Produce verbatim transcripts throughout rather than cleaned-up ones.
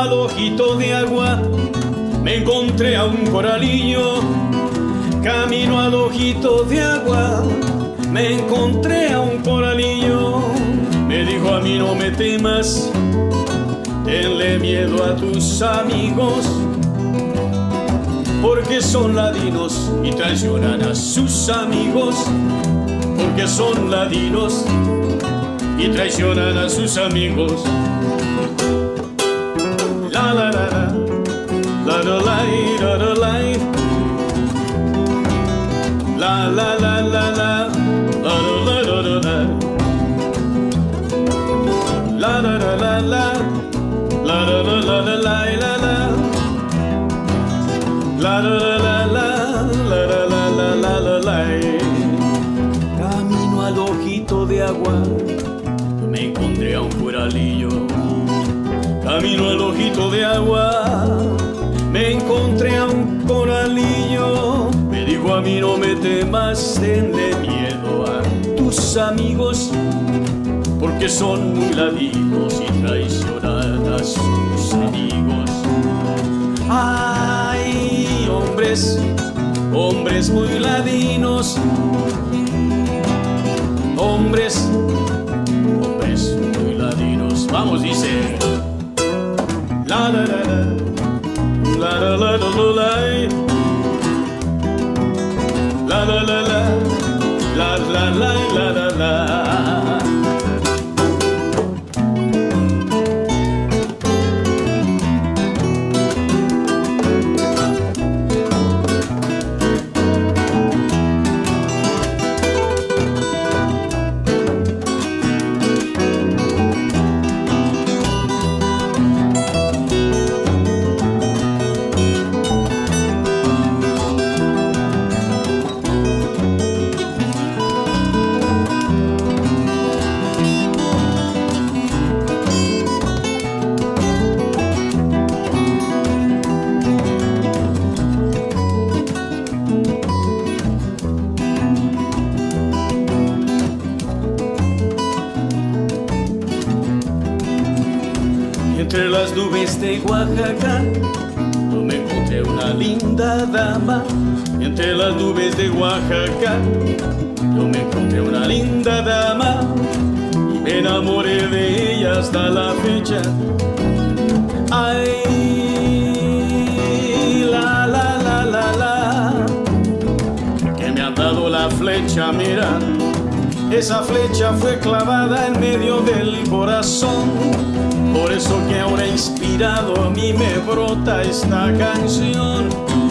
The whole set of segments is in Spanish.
al ojito de agua me encontré a un coralillo. Camino al ojito de agua me encontré a un coralillo. Me dijo a mí no me temas, tenle miedo a tus amigos, porque son ladinos y traicionan a sus amigos, porque son ladinos y traicionan a sus amigos. La la la la, la la la la la la, la la la la la, la la la la la, la la la la la, la la la la la la, la la la la, la la la la la la la. Camino al ojito de agua me encontré a un coralillo. Camino al ojito de agua me encontré a un coralillo. Me dijo a mí no me temas, tenle miedo a tus amigos, porque son muy ladinos y traicionan a sus amigos. Ay, hombres, hombres muy ladinos, hombres, hombres muy ladinos. Vamos, dice. La la la la, la la la la la, la la la la, la la la la la la. Entre las nubes de Oaxaca yo me encontré una linda dama. Entre las nubes de Oaxaca yo me encontré una linda dama y me enamoré de ella hasta la fecha. Ay, la la la la la, que me ha dado la flecha, mira, esa flecha fue clavada en medio del corazón. Por eso que ahora inspirado a mí me brota esta canción.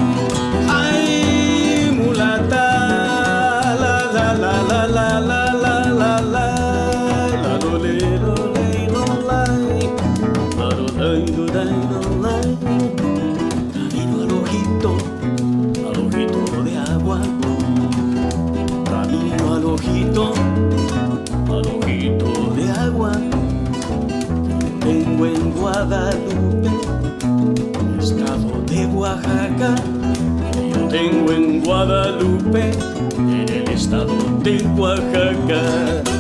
Ay, mulata, la la la la la la la la la, la lo le lo le lo lai, la lo dai lo dai lo lai. Camino al ojito, al ojito de agua. Camino al ojito, al ojito de agua. Tengo en Guadalupe, estado de Oaxaca. Yo tengo en Guadalupe, en el estado de Oaxaca.